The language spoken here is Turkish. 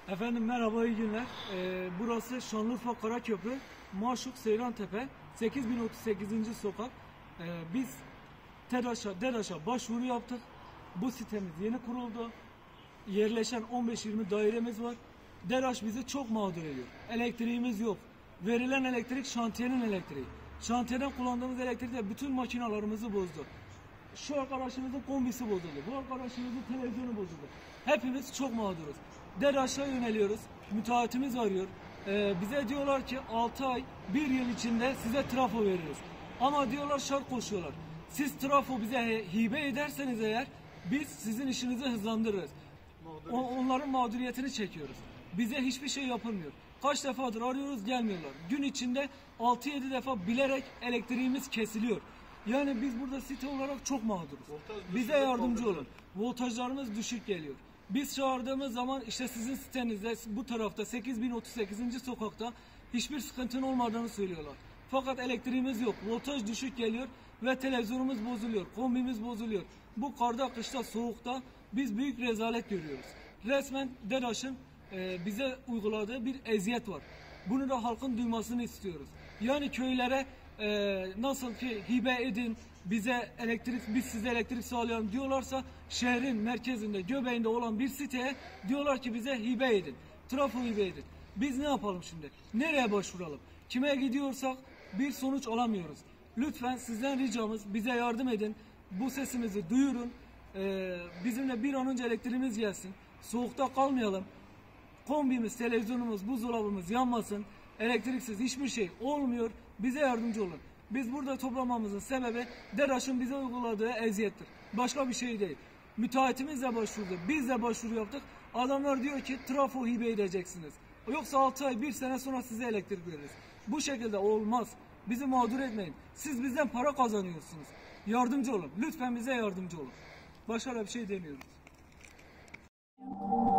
Efendim merhaba, iyi günler. Burası Şanlıurfa Karaköprü, Maşuk Seyrantepe, 8038. sokak. Biz DEDAŞ'a başvuru yaptık. Bu sitemiz yeni kuruldu. Yerleşen 15-20 dairemiz var. DEDAŞ bizi çok mağdur ediyor. Elektriğimiz yok. Verilen elektrik şantiyenin elektriği. Şantiyeden kullandığımız elektrik de bütün makinalarımızı bozdu. Şu arkadaşımızın kombisi bozuldu. Bu arkadaşımızın televizyonu bozuldu. Hepimiz çok mağduruz. DEDAŞ'a yöneliyoruz. Müteahhitimiz arıyor. Bize diyorlar ki 6 ay, 1 yıl içinde size trafo veririz. Ama diyorlar şart koşuyorlar. Siz trafo bize hibe ederseniz eğer biz sizin işinizi hızlandırırız. Onların mağduriyetini çekiyoruz. Bize hiçbir şey yapılmıyor. Kaç defadır arıyoruz, gelmiyorlar. Gün içinde 6-7 defa bilerek elektriğimiz kesiliyor. Yani biz burada site olarak çok mağduruz. Bize yardımcı olun. Voltajlarımız düşük geliyor. Biz çağırdığımız zaman işte sizin sitenizde bu tarafta 8038. sokakta hiçbir sıkıntının olmadığını söylüyorlar. Fakat elektriğimiz yok. Voltaj düşük geliyor ve televizyonumuz bozuluyor. Kombimiz bozuluyor. Bu karda, kışta, soğukta biz büyük rezalet görüyoruz. Resmen DEDAŞ'ın bize uyguladığı bir eziyet var. Bunu da halkın duymasını istiyoruz. Yani köylere nasıl ki hibe edin, bize elektrik, biz size elektrik sağlayalım diyorlarsa, şehrin merkezinde, göbeğinde olan bir siteye diyorlar ki bize hibe edin, trafo hibe edin. Biz ne yapalım şimdi? Nereye başvuralım? Kime gidiyorsak bir sonuç alamıyoruz. Lütfen sizden ricamız, bize yardım edin. Bu sesimizi duyurun. Bizimle bir an önce elektriğimiz gelsin. Soğukta kalmayalım. Kombimiz, televizyonumuz, buzdolabımız yanmasın. Elektriksiz hiçbir şey olmuyor. Bize yardımcı olun. Biz burada toplamamızın sebebi DEDAŞ'ın bize uyguladığı eziyettir. Başka bir şey değil. Müteahhitimiz de başvurdu. Biz de başvuru yaptık. Adamlar diyor ki trafo hibe edeceksiniz. Yoksa 6 ay 1 sene sonra size elektrik veririz. Bu şekilde olmaz. Bizi mağdur etmeyin. Siz bizden para kazanıyorsunuz. Yardımcı olun. Lütfen bize yardımcı olun. Başka da bir şey demiyoruz.